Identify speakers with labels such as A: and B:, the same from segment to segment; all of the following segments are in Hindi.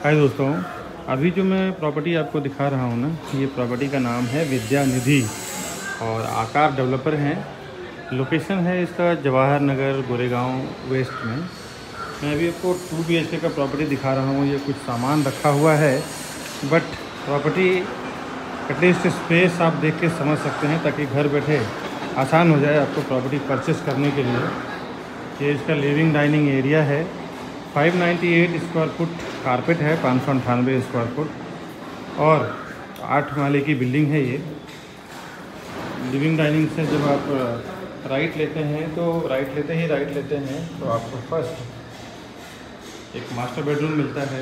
A: हाय दोस्तों, अभी जो मैं प्रॉपर्टी आपको दिखा रहा हूँ ना, ये प्रॉपर्टी का नाम है विद्या निधि और आकार डेवलपर हैं। लोकेशन है इसका जवाहर नगर गोरेगांव वेस्ट में। मैं अभी आपको 2 BHK का प्रॉपर्टी दिखा रहा हूँ। ये कुछ सामान रखा हुआ है, बट प्रॉपर्टी एटलीस्ट स्पेस आप देख के समझ सकते हैं ताकि घर बैठे आसान हो जाए आपको प्रॉपर्टी परचेस करने के लिए। ये इसका लिविंग डाइनिंग एरिया है। 598 स्क्वायर फुट कारपेट है, 598 स्क्वायर फुट और 8 माले की बिल्डिंग है ये। लिविंग डाइनिंग से जब आप राइट लेते हैं तो राइट लेते हैं तो आपको फर्स्ट एक मास्टर बेडरूम मिलता है।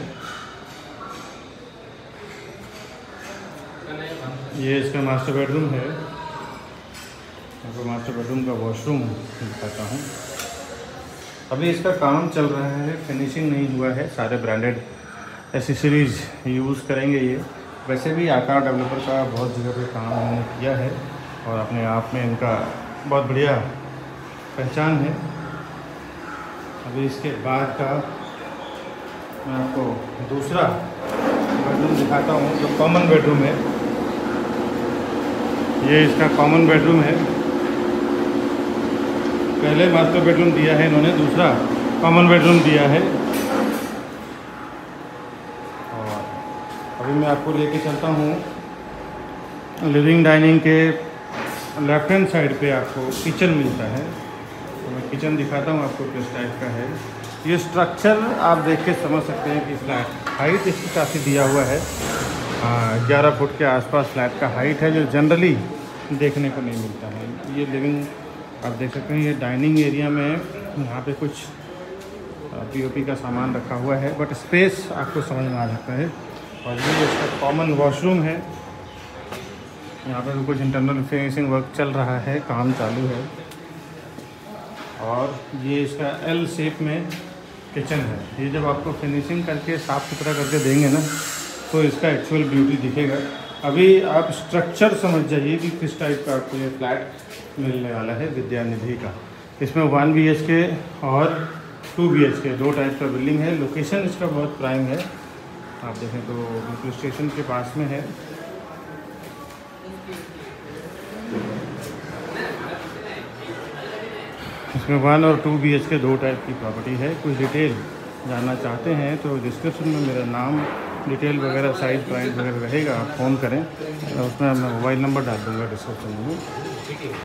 A: ये इसका मास्टर बेडरूम है। आपको मास्टर बेडरूम का वॉशरूम दिखाता हूँ। अभी इसका काम चल रहा है, फिनिशिंग नहीं हुआ है। सारे ब्रांडेड एसेसरीज यूज़ करेंगे ये। वैसे भी आकार डेवलपर का बहुत जगह पे काम उन्होंने किया है और अपने आप में इनका बहुत बढ़िया पहचान है। अभी इसके बाद का मैं आपको दूसरा बेडरूम दिखाता हूँ जो कॉमन बेडरूम है। ये इसका कॉमन बेडरूम है। पहले मास्टर बेडरूम दिया है इन्होंने, दूसरा कॉमन बेडरूम दिया है। और अभी मैं आपको लेके चलता हूँ लिविंग डाइनिंग के लेफ्ट हैंड साइड पे आपको किचन मिलता है। तो मैं किचन दिखाता हूँ आपको किस टाइप का है। ये स्ट्रक्चर आप देख के समझ सकते हैं कि फ्लैट हाइट इसकी काफ़ी दिया हुआ है। 11 फुट के आसपास फ्लैट का हाइट है, जो जनरली देखने को नहीं मिलता है। ये लिविंग आप देख सकते हैं। ये डाइनिंग एरिया में यहाँ पे कुछ पीओपी का सामान रखा हुआ है, बट स्पेस आपको समझ में आ सकता है। और ये इसका कॉमन वॉशरूम है। यहाँ पे भी कुछ इंटरनल फिनिशिंग वर्क चल रहा है, काम चालू है। और ये इसका एल शेप में किचन है। ये जब आपको फिनिशिंग करके साफ़ सुथरा करके देंगे ना, तो इसका एक्चुअल ब्यूटी दिखेगा। अभी आप स्ट्रक्चर समझ जाइए कि किस टाइप का आपको ये फ्लैट मिलने वाला है विद्या निधि का। इसमें 1 BHK और 2 BHK दो टाइप का बिल्डिंग है। लोकेशन इसका बहुत प्राइम है। आप देखें तो मेट्रो स्टेशन के पास में है। इसमें 1 और 2 BHK दो टाइप की प्रॉपर्टी है। कुछ डिटेल जानना चाहते हैं तो डिस्क्रिप्शन में मेरा नाम, डिटेल वगैरह, साइज़, प्राइस वगैरह रहेगा। आप फ़ोन करें, उसमें मैं मोबाइल नंबर डाल दूँगा डिस्क्रिप्शन में।